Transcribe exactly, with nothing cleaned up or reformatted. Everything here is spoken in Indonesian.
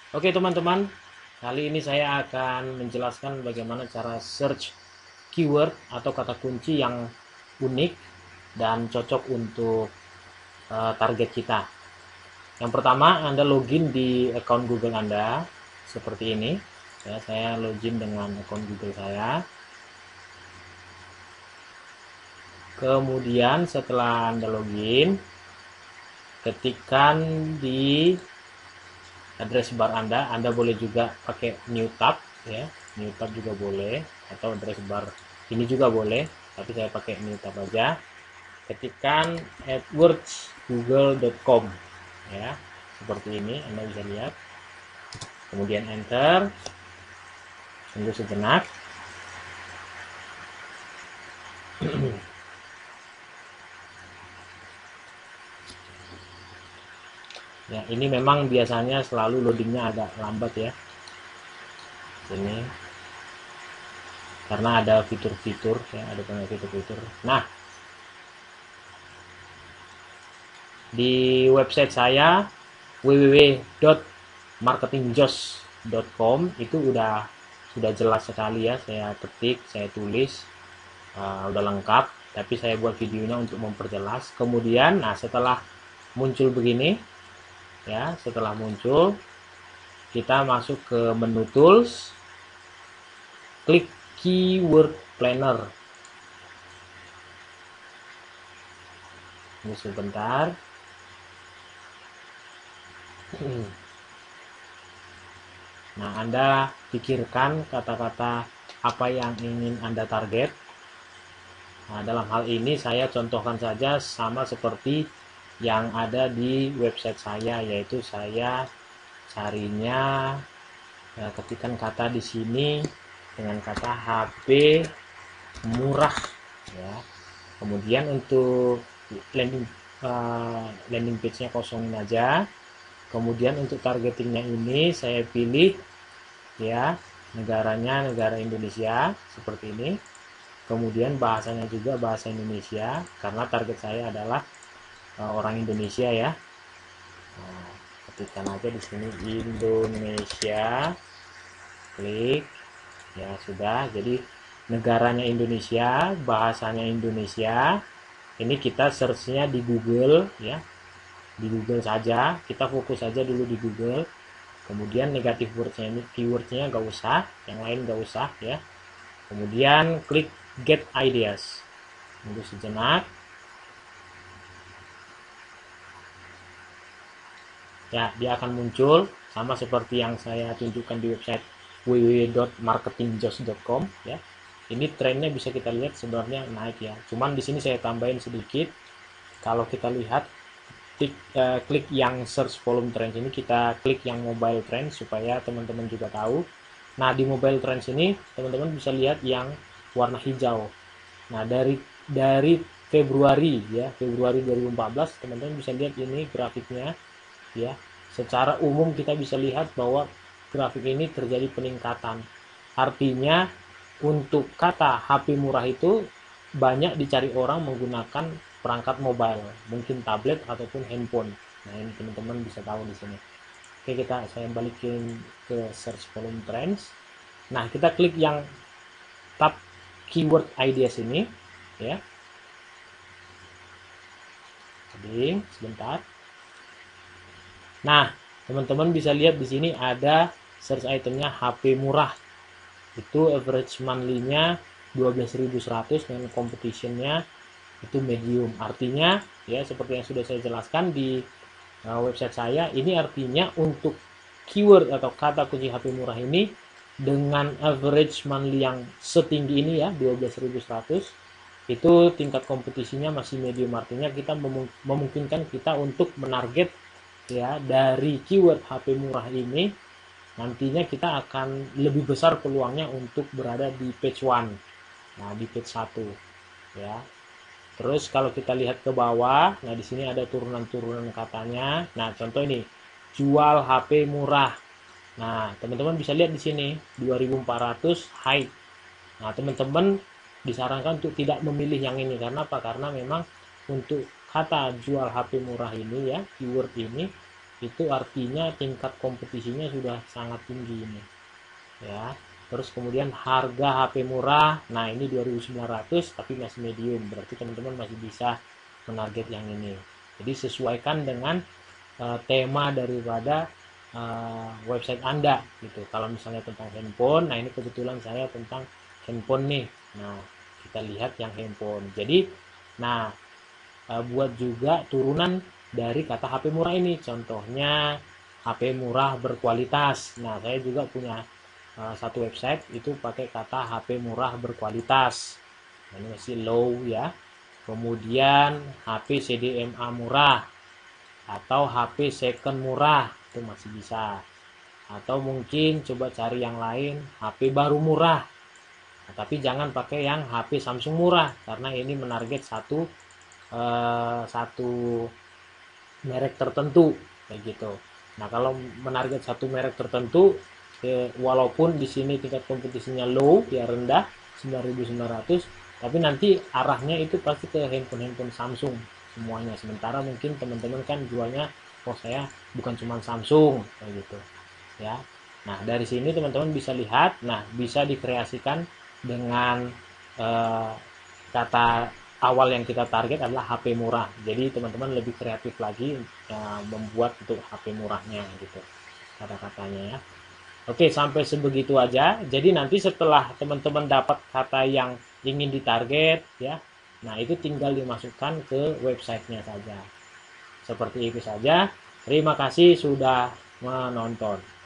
Oke teman-teman, kali ini saya akan menjelaskan bagaimana cara search keyword atau kata kunci yang unik dan cocok untuk uh, target kita. Yang pertama, Anda login di account Google Anda seperti ini. Ya, saya login dengan account Google saya. Kemudian setelah Anda login, ketikkan di address bar Anda. Anda boleh juga pakai new tab, ya, new tab juga boleh, atau address bar ini juga boleh, tapi saya pakai new tab aja. Ketikkan adwords google dot com, ya, seperti ini. Anda bisa lihat, kemudian enter, tunggu sejenak. Ya, ini memang biasanya selalu loadingnya agak lambat ya, ini karena ada fitur-fitur, ya, ada banyak fitur-fitur. Nah, di website saya w w w dot marketingjos dot com itu udah sudah jelas sekali ya, saya ketik, saya tulis, uh, udah lengkap, tapi saya buat videonya untuk memperjelas. Kemudian, nah setelah muncul begini, ya, setelah muncul kita masuk ke menu tools, klik keyword planner. Tunggu sebentar. Nah, Anda pikirkan kata-kata apa yang ingin Anda target. Nah, dalam hal ini saya contohkan saja sama seperti yang ada di website saya, yaitu saya carinya, ya, ketikkan kata di sini dengan kata H P murah, ya. Kemudian untuk landing uh, landing page-nya kosongin aja. Kemudian untuk targetingnya ini saya pilih, ya, negaranya negara Indonesia seperti ini. Kemudian bahasanya juga bahasa Indonesia karena target saya adalah uh, orang Indonesia ya. Nah, ketikkan aja di sini Indonesia, klik, ya sudah. Jadi negaranya Indonesia, bahasanya Indonesia. Ini kita searchnya di Google ya, di Google saja. Kita fokus saja dulu di Google. Kemudian negatif wordnya ini, keywordnya nggak usah, yang lain nggak usah ya. Kemudian klik get ideas. Tunggu sejenak. Ya, dia akan muncul sama seperti yang saya tunjukkan di website w w w dot marketingjos dot com ya. Ini trennya bisa kita lihat sebenarnya naik ya. Cuman di sini saya tambahin sedikit. Kalau kita lihat, klik, uh, klik yang search volume trends ini, kita klik yang mobile trends supaya teman-teman juga tahu. Nah, di mobile trends ini teman-teman bisa lihat yang warna hijau. Nah, dari dari Februari ya, Februari dua ribu empat belas teman-teman bisa lihat ini grafiknya ya. Secara umum kita bisa lihat bahwa grafik ini terjadi peningkatan. Artinya untuk kata H P murah itu banyak dicari orang menggunakan perangkat mobile, mungkin tablet ataupun handphone. Nah, ini teman-teman bisa tahu di sini. Oke, kita saya balikin ke search volume trends. Nah, kita klik yang tab keyword ideas ini ya. Jadi, sebentar. Nah, teman-teman bisa lihat di sini ada search itemnya H P murah. Itu average monthly-nya dua belas ribu seratus dengan competition-nya itu medium. Artinya ya seperti yang sudah saya jelaskan di uh, website saya, ini artinya untuk keyword atau kata kunci H P murah ini dengan average monthly yang setinggi ini ya, dua belas ribu seratus, itu tingkat kompetisinya masih medium. Artinya kita memungkinkan kita untuk menarget ya dari keyword H P murah ini, nantinya kita akan lebih besar peluangnya untuk berada di page one, nah di page satu ya. Terus kalau kita lihat ke bawah, nah di sini ada turunan-turunan katanya. Nah, contoh ini jual H P murah. Nah, teman-teman bisa lihat di sini dua ribu empat ratus high. Nah, teman-teman disarankan untuk tidak memilih yang ini karena apa? Karena memang untuk kata jual H P murah ini ya, keyword ini itu artinya tingkat kompetisinya sudah sangat tinggi ini ya. Terus kemudian harga H P murah, nah ini dua ribu sembilan ratus tapi masih medium, berarti teman-teman masih bisa menarget yang ini. Jadi sesuaikan dengan uh, tema daripada uh, website Anda gitu. Kalau misalnya tentang handphone, nah ini kebetulan saya tentang handphone nih. Nah, kita lihat yang handphone. Jadi, nah uh, buat juga turunan dari kata H P murah ini. Contohnya H P murah berkualitas. Nah, saya juga punya uh, satu website itu pakai kata H P murah berkualitas. Nah, ini masih low ya. Kemudian H P C D M A murah atau H P second murah itu masih bisa. Atau mungkin coba cari yang lain H P baru murah. Nah, tapi jangan pakai yang H P Samsung murah karena ini menarget satu eh, satu merek tertentu kayak gitu. Nah, kalau menarget satu merek tertentu eh, walaupun di sini tingkat kompetisinya low ya rendah sembilan ribu sembilan ratus, tapi nanti arahnya itu pasti ke handphone-handphone Samsung semuanya. Sementara mungkin teman-teman kan jualnya, oh saya bukan cuma Samsung kayak gitu ya. Nah, dari sini teman-teman bisa lihat, nah bisa dikreasikan dengan eh, kata awal yang kita target adalah H P murah. Jadi teman-teman lebih kreatif lagi ya, membuat untuk H P murahnya gitu kata-katanya ya. Oke, sampai sebegitu aja. Jadi nanti setelah teman-teman dapat kata yang ingin ditarget ya, nah itu tinggal dimasukkan ke websitenya saja. Seperti itu saja. Terima kasih sudah menonton.